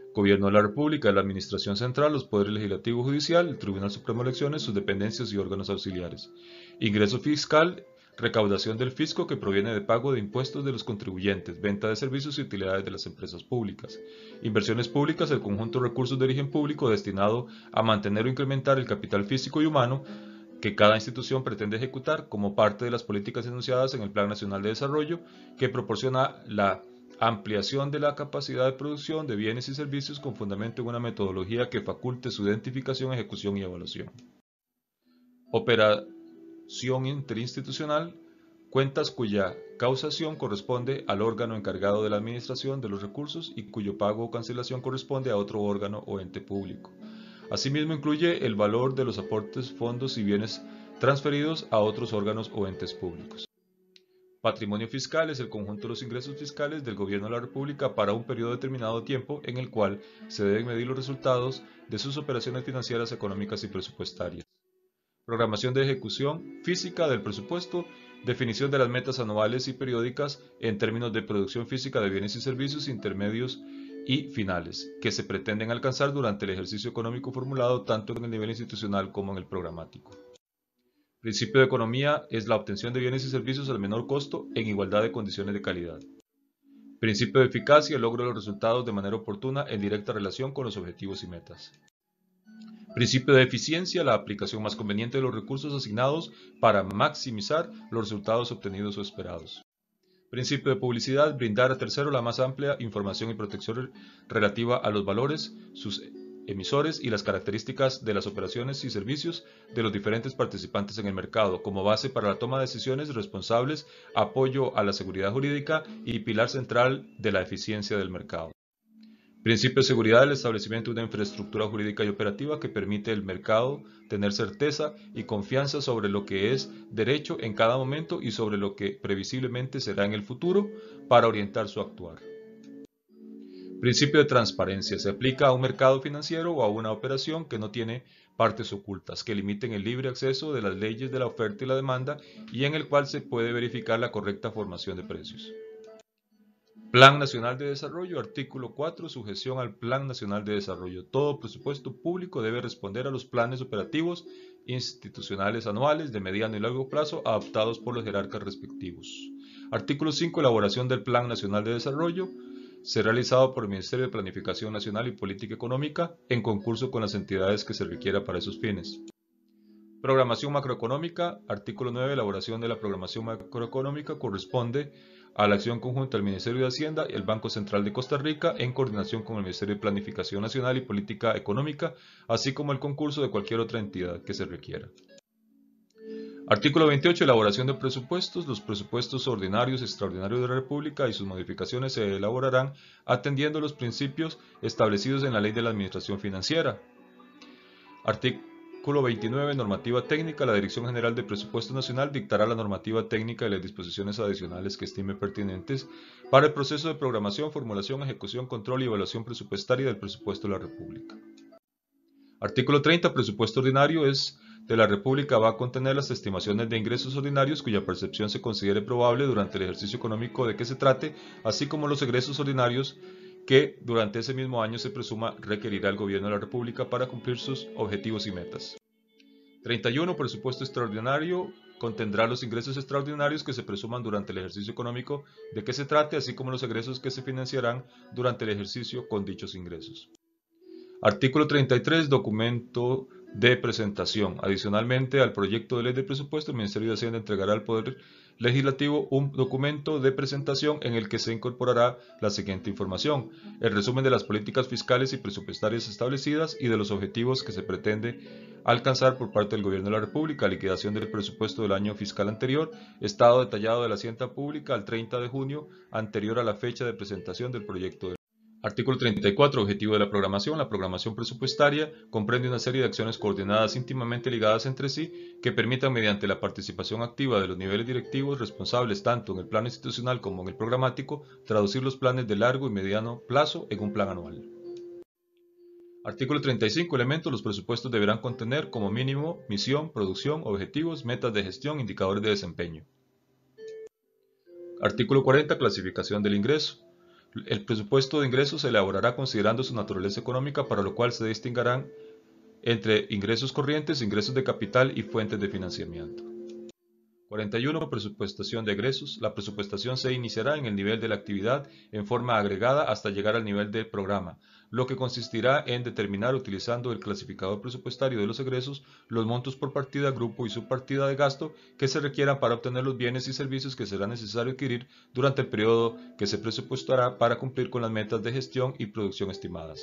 Gobierno de la República, la Administración Central, los Poderes Legislativo y Judicial, el Tribunal Supremo de Elecciones, sus dependencias y órganos auxiliares. Ingreso fiscal, recaudación del fisco que proviene de pago de impuestos de los contribuyentes, venta de servicios y utilidades de las empresas públicas. Inversiones públicas, el conjunto de recursos de origen público destinado a mantener o incrementar el capital físico y humano que cada institución pretende ejecutar como parte de las políticas enunciadas en el Plan Nacional de Desarrollo, que proporciona la ampliación de la capacidad de producción de bienes y servicios con fundamento en una metodología que faculte su identificación, ejecución y evaluación. Operación interinstitucional, cuentas cuya causación corresponde al órgano encargado de la administración de los recursos y cuyo pago o cancelación corresponde a otro órgano o ente público. Asimismo, incluye el valor de los aportes, fondos y bienes transferidos a otros órganos o entes públicos. Patrimonio fiscal es el conjunto de los ingresos fiscales del Gobierno de la República para un periodo determinado de tiempo en el cual se deben medir los resultados de sus operaciones financieras, económicas y presupuestarias. Programación de ejecución física del presupuesto, definición de las metas anuales y periódicas en términos de producción física de bienes y servicios intermedios y finales, que se pretenden alcanzar durante el ejercicio económico formulado tanto en el nivel institucional como en el programático. Principio de economía es la obtención de bienes y servicios al menor costo en igualdad de condiciones de calidad. Principio de eficacia, el logro de los resultados de manera oportuna en directa relación con los objetivos y metas. Principio de eficiencia, la aplicación más conveniente de los recursos asignados para maximizar los resultados obtenidos o esperados. Principio de publicidad, brindar a terceros la más amplia información y protección relativa a los valores, sus emisores y las características de las operaciones y servicios de los diferentes participantes en el mercado, como base para la toma de decisiones responsables, apoyo a la seguridad jurídica y pilar central de la eficiencia del mercado. Principio de seguridad, el establecimiento de una infraestructura jurídica y operativa que permite al mercado tener certeza y confianza sobre lo que es derecho en cada momento y sobre lo que previsiblemente será en el futuro para orientar su actuar. Principio de transparencia, se aplica a un mercado financiero o a una operación que no tiene partes ocultas, que limiten el libre acceso de las leyes de la oferta y la demanda y en el cual se puede verificar la correcta formación de precios. Plan Nacional de Desarrollo, artículo 4, sujeción al Plan Nacional de Desarrollo. Todo presupuesto público debe responder a los planes operativos institucionales anuales de mediano y largo plazo adoptados por los jerarcas respectivos. Artículo 5, elaboración del Plan Nacional de Desarrollo. Será realizado por el Ministerio de Planificación Nacional y Política Económica en concurso con las entidades que se requiera para esos fines. Programación macroeconómica, artículo 9, elaboración de la programación macroeconómica corresponde a la acción conjunta del Ministerio de Hacienda y el Banco Central de Costa Rica en coordinación con el Ministerio de Planificación Nacional y Política Económica, así como el concurso de cualquier otra entidad que se requiera. Artículo 28. Elaboración de presupuestos. Los presupuestos ordinarios y extraordinarios de la República y sus modificaciones se elaborarán atendiendo los principios establecidos en la Ley de la Administración Financiera. Artículo 29. Normativa técnica. La Dirección General de Presupuesto Nacional dictará la normativa técnica y las disposiciones adicionales que estime pertinentes para el proceso de programación, formulación, ejecución, control y evaluación presupuestaria del presupuesto de la República. Artículo 30. Presupuesto ordinario de la República va a contener las estimaciones de ingresos ordinarios cuya percepción se considere probable durante el ejercicio económico de que se trate, así como los egresos ordinarios que durante ese mismo año se presuma requerirá el Gobierno de la República para cumplir sus objetivos y metas. 31. Presupuesto extraordinario contendrá los ingresos extraordinarios que se presuman durante el ejercicio económico de que se trate, así como los egresos que se financiarán durante el ejercicio con dichos ingresos. Artículo 33. Documento de presentación. Adicionalmente al proyecto de ley de presupuesto, el Ministerio de Hacienda entregará al Poder Legislativo un documento de presentación en el que se incorporará la siguiente información: el resumen de las políticas fiscales y presupuestarias establecidas y de los objetivos que se pretende alcanzar por parte del Gobierno de la República, liquidación del presupuesto del año fiscal anterior, estado detallado de la hacienda pública al 30 de junio anterior a la fecha de presentación del proyecto de ley. Artículo 34. Objetivo de la programación. La programación presupuestaria comprende una serie de acciones coordinadas íntimamente ligadas entre sí que permitan, mediante la participación activa de los niveles directivos responsables tanto en el plano institucional como en el programático, traducir los planes de largo y mediano plazo en un plan anual. Artículo 35. Elementos. Los presupuestos deberán contener como mínimo misión, producción, objetivos, metas de gestión, indicadores de desempeño. Artículo 40. Clasificación del ingreso. El presupuesto de ingresos se elaborará considerando su naturaleza económica, para lo cual se distinguirán entre ingresos corrientes, ingresos de capital y fuentes de financiamiento. 41. Presupuestación de egresos. La presupuestación se iniciará en el nivel de la actividad en forma agregada hasta llegar al nivel del programa, lo que consistirá en determinar, utilizando el clasificador presupuestario de los egresos, los montos por partida, grupo y subpartida de gasto que se requieran para obtener los bienes y servicios que será necesario adquirir durante el periodo que se presupuestará para cumplir con las metas de gestión y producción estimadas.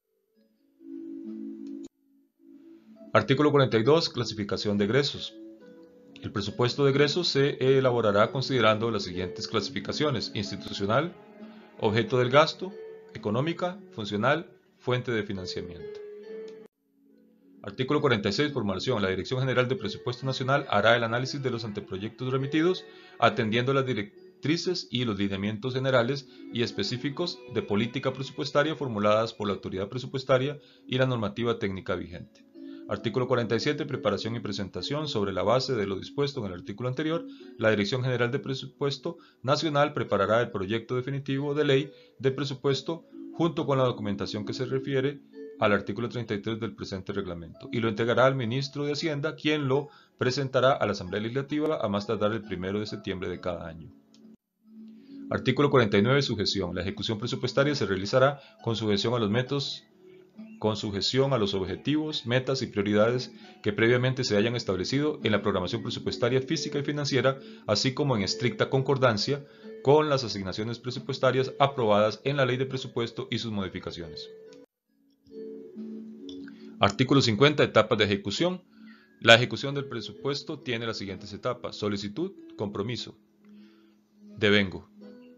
Artículo 42. Clasificación de egresos. El presupuesto de egresos se elaborará considerando las siguientes clasificaciones: institucional, objeto del gasto, económica, funcional, fuente de financiamiento. Artículo 46. Formulación. La Dirección General de Presupuesto Nacional hará el análisis de los anteproyectos remitidos, atendiendo las directrices y los lineamientos generales y específicos de política presupuestaria formuladas por la autoridad presupuestaria y la normativa técnica vigente. Artículo 47. Preparación y presentación. Sobre la base de lo dispuesto en el artículo anterior, la Dirección General de Presupuesto Nacional preparará el proyecto definitivo de ley de presupuesto junto con la documentación que se refiere al artículo 33 del presente reglamento y lo entregará al ministro de Hacienda, quien lo presentará a la Asamblea Legislativa a más tardar el 1 de septiembre de cada año. Artículo 49. Sujeción. La ejecución presupuestaria se realizará con sujeción a los métodos, con sujeción a los objetivos, metas y prioridades que previamente se hayan establecido en la programación presupuestaria física y financiera, así como en estricta concordancia con las asignaciones presupuestarias aprobadas en la Ley de Presupuesto y sus modificaciones. Artículo 50. Etapas de ejecución. La ejecución del presupuesto tiene las siguientes etapas: solicitud, compromiso, devengo.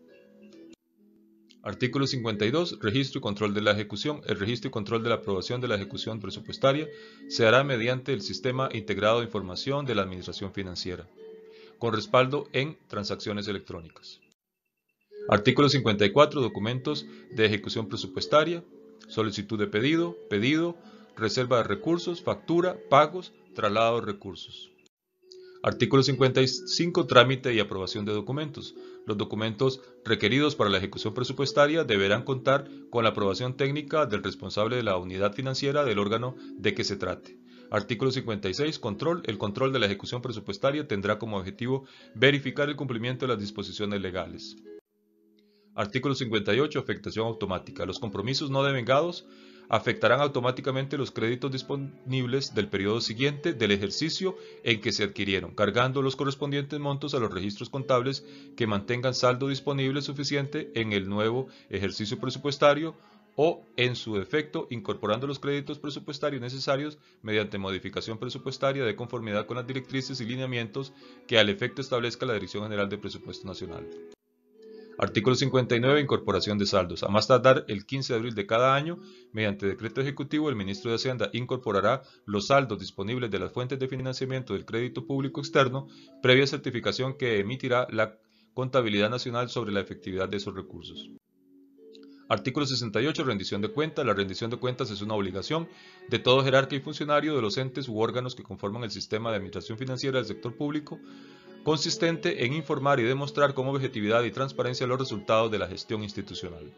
Artículo 52. Registro y control de la ejecución. El registro y control de la aprobación de la ejecución presupuestaria se hará mediante el Sistema Integrado de Información de la Administración Financiera, con respaldo en transacciones electrónicas. Artículo 54. Documentos de ejecución presupuestaria. Solicitud de pedido, reserva de recursos, factura, pagos, traslado de recursos. Artículo 55. Trámite y aprobación de documentos. Los documentos requeridos para la ejecución presupuestaria deberán contar con la aprobación técnica del responsable de la unidad financiera del órgano de que se trate. Artículo 56. Control. El control de la ejecución presupuestaria tendrá como objetivo verificar el cumplimiento de las disposiciones legales. Artículo 58. Afectación automática. Los compromisos no devengados afectarán automáticamente los créditos disponibles del periodo siguiente del ejercicio en que se adquirieron, cargando los correspondientes montos a los registros contables que mantengan saldo disponible suficiente en el nuevo ejercicio presupuestario o, en su defecto, incorporando los créditos presupuestarios necesarios mediante modificación presupuestaria de conformidad con las directrices y lineamientos que al efecto establezca la Dirección General de Presupuesto Nacional. Artículo 59. Incorporación de saldos. A más tardar el 15 de abril de cada año, mediante decreto ejecutivo, el ministro de Hacienda incorporará los saldos disponibles de las fuentes de financiamiento del crédito público externo, previa certificación que emitirá la Contabilidad Nacional sobre la efectividad de esos recursos. Artículo 68. Rendición de cuentas. La rendición de cuentas es una obligación de todo jerarca y funcionario de los entes u órganos que conforman el sistema de administración financiera del sector público, consistente en informar y demostrar con objetividad y transparencia los resultados de la gestión institucional.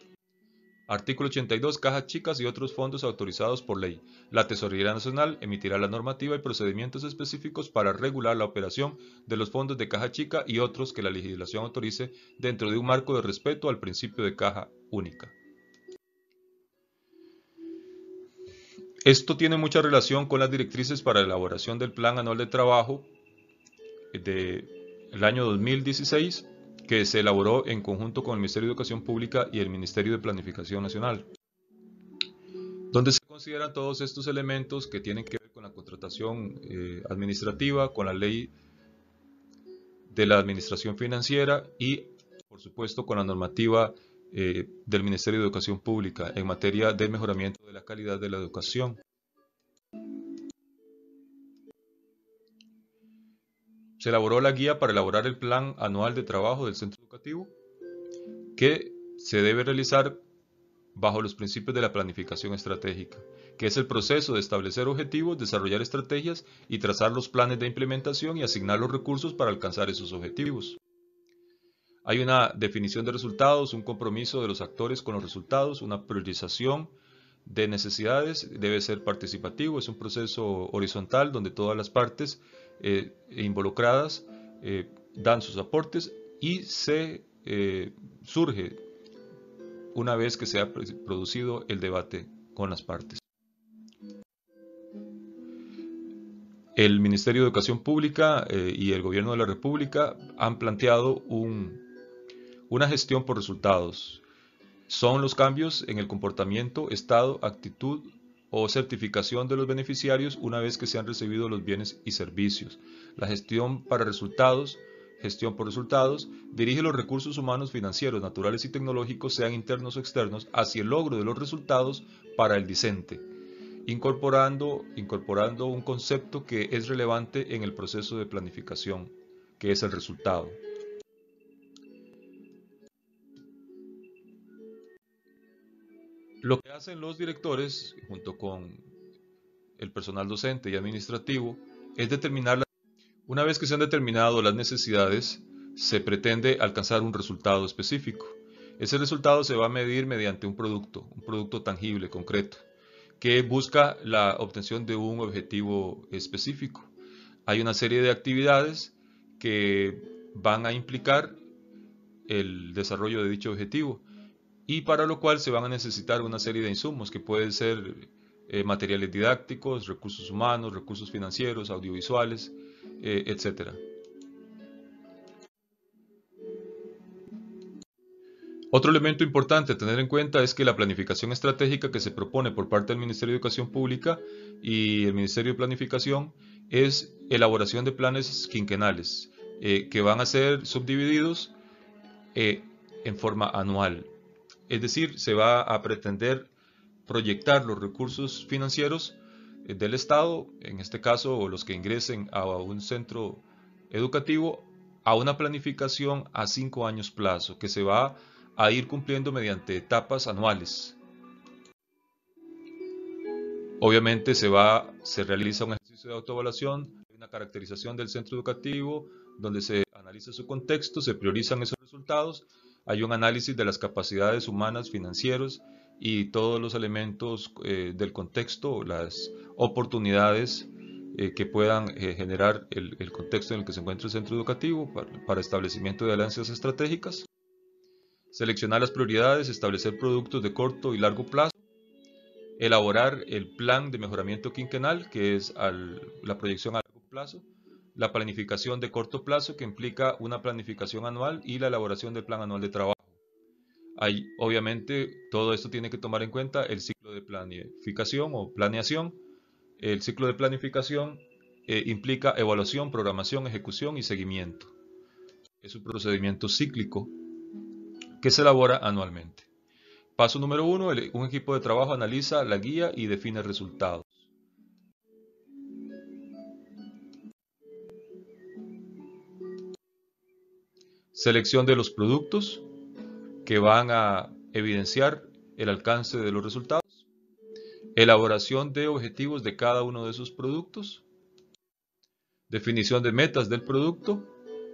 Artículo 82. Cajas chicas y otros fondos autorizados por ley. La Tesorería Nacional emitirá la normativa y procedimientos específicos para regular la operación de los fondos de caja chica y otros que la legislación autorice dentro de un marco de respeto al principio de caja única. Esto tiene mucha relación con las directrices para la elaboración del Plan Anual de Trabajo del año 2016, que se elaboró en conjunto con el Ministerio de Educación Pública y el Ministerio de Planificación Nacional, donde se consideran todos estos elementos que tienen que ver con la contratación administrativa, con la ley de la administración financiera y, por supuesto, con la normativa del Ministerio de Educación Pública en materia de mejoramiento de la calidad de la educación. Se elaboró la guía para elaborar el plan anual de trabajo del centro educativo, que se debe realizar bajo los principios de la planificación estratégica, que es el proceso de establecer objetivos, desarrollar estrategias y trazar los planes de implementación y asignar los recursos para alcanzar esos objetivos. Hay una definición de resultados, un compromiso de los actores con los resultados, una priorización de necesidades, debe ser participativo, es un proceso horizontal donde todas las partes involucradas dan sus aportes y se surge una vez que se ha producido el debate con las partes. El Ministerio de Educación Pública y el Gobierno de la República han planteado una gestión por resultados. Son los cambios en el comportamiento, estado, actitud o certificación de los beneficiarios una vez que se han recibido los bienes y servicios. La gestión por resultados, dirige los recursos humanos, financieros, naturales y tecnológicos, sean internos o externos, hacia el logro de los resultados para el discente, incorporando un concepto que es relevante en el proceso de planificación, que es el resultado. Lo que hacen los directores, junto con el personal docente y administrativo, es determinar, una vez que se han determinado las necesidades, se pretende alcanzar un resultado específico. Ese resultado se va a medir mediante un producto tangible, concreto, que busca la obtención de un objetivo específico. Hay una serie de actividades que van a implicar el desarrollo de dicho objetivo y para lo cual se van a necesitar una serie de insumos que pueden ser materiales didácticos, recursos humanos, recursos financieros, audiovisuales, etc. Otro elemento importante a tener en cuenta es que la planificación estratégica que se propone por parte del Ministerio de Educación Pública y el Ministerio de Planificación es elaboración de planes quinquenales que van a ser subdivididos en forma anual. Es decir, se va a pretender proyectar los recursos financieros del Estado, en este caso los que ingresen a un centro educativo, a una planificación a 5 años plazo, que se va a ir cumpliendo mediante etapas anuales. Obviamente se realiza un ejercicio de autoevaluación, una caracterización del centro educativo, donde se analiza su contexto, se priorizan esos resultados, hay un análisis de las capacidades humanas, financieros y todos los elementos del contexto, las oportunidades que puedan generar el contexto en el que se encuentra el centro educativo para establecimiento de alianzas estratégicas. Seleccionar las prioridades, establecer productos de corto y largo plazo, elaborar el plan de mejoramiento quinquenal, que es la proyección a largo plazo, la planificación de corto plazo, que implica una planificación anual, y la elaboración del plan anual de trabajo. Obviamente, todo esto tiene que tomar en cuenta el ciclo de planificación o planeación. El ciclo de planificación implica evaluación, programación, ejecución y seguimiento. Es un procedimiento cíclico que se elabora anualmente. Paso número 1, un equipo de trabajo analiza la guía y define resultados. Selección de los productos que van a evidenciar el alcance de los resultados. Elaboración de objetivos de cada uno de esos productos. Definición de metas del producto.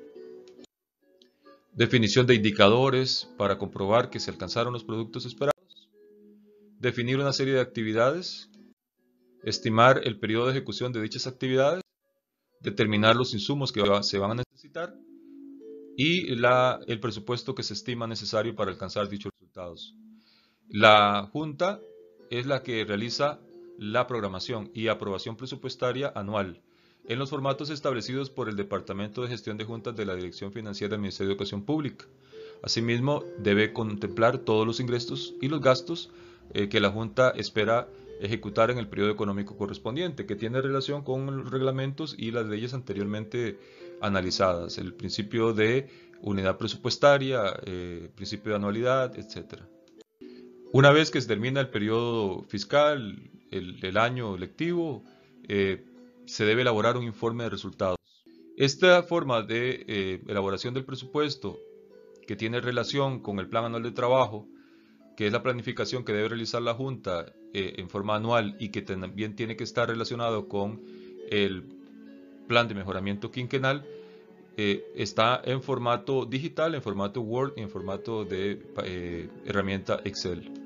Definición de indicadores para comprobar que se alcanzaron los productos esperados. Definir una serie de actividades. Estimar el periodo de ejecución de dichas actividades. Determinar los insumos que se van a necesitar. Y el presupuesto que se estima necesario para alcanzar dichos resultados. La Junta es la que realiza la programación y aprobación presupuestaria anual en los formatos establecidos por el Departamento de Gestión de Juntas de la Dirección Financiera del Ministerio de Educación Pública. Asimismo, debe contemplar todos los ingresos y los gastos que la Junta espera ejecutar en el periodo económico correspondiente, que tiene relación con los reglamentos y las leyes anteriormente analizadas, el principio de unidad presupuestaria, principio de anualidad, etc. Una vez que se termina el periodo fiscal, el año lectivo, se debe elaborar un informe de resultados. Esta forma de elaboración del presupuesto, que tiene relación con el plan anual de trabajo, que es la planificación que debe realizar la Junta en forma anual y que también tiene que estar relacionado con el plan de mejoramiento quinquenal, está en formato digital, en formato Word y en formato de herramienta Excel.